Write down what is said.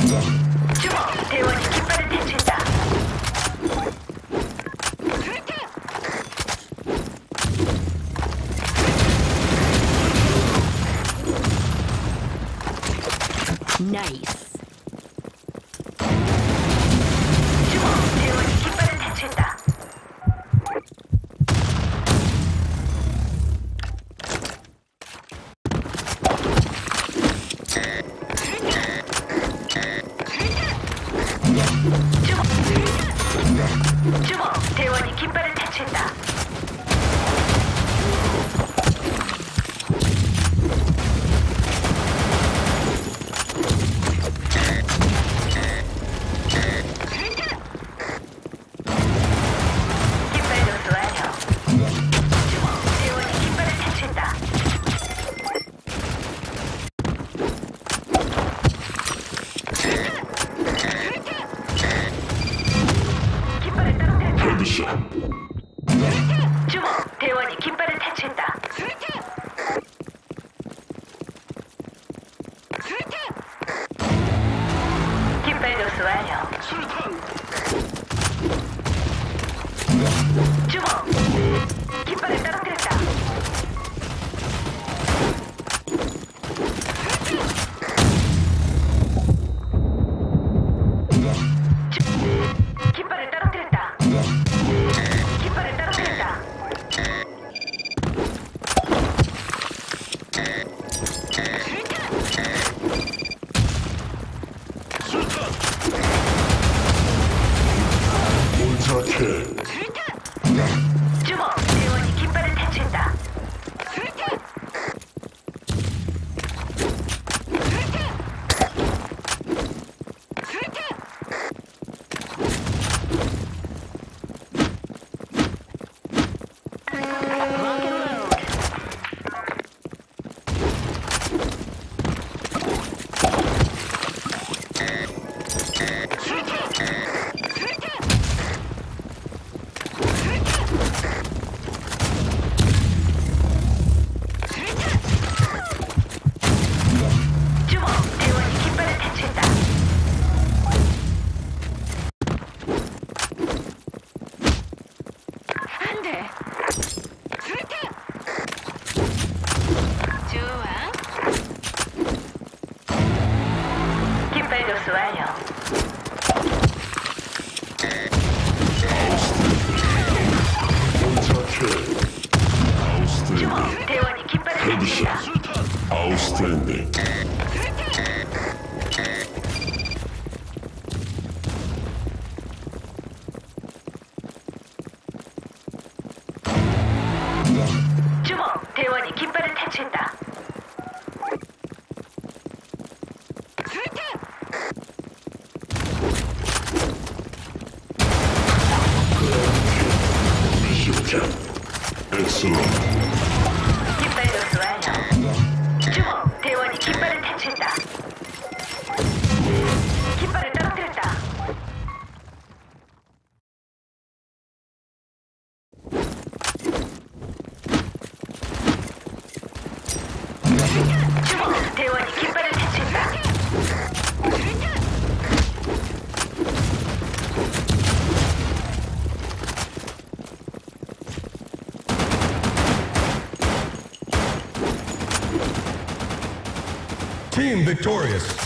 주목, 대원이 깃발을 탈취했다. 나이스. 주목, 대원이 깃발을 탈취했다. 주목, 대원이 깃발을 탈취했다. 깃발 노수 완료. 주목, 대원이 깃발을 탈취했다. 깃발을 떨어뜨렸다. 헤드샷. 주목, 대원이 깃발을 탈취했다. 깃발 노수 완료. 주목, 깃발을 떨어뜨렸다. 깃발을 떨어뜨렸다. 깃발을 떨어뜨렸다. 몰타케. 주목, 대원이 깃발을 탈취했다. 주목, 대원이 깃발을 탈취했다. 안 돼. 좋아. 깃발 노수 완료. 몰타케. 아웃스탠딩. 주목, 대원이 깃발을 탈취했다. 헤드샷. 아웃스탠딩. 주목, 대원이 깃발을 탈취했다. 미션. 엑셀런. 깃발 노수 완료. 주목, 대원이 깃발을 탈취했다. 깃발을 떨어뜨렸다. 주목, 대원이 깃발을 탈취했다. Team victorious.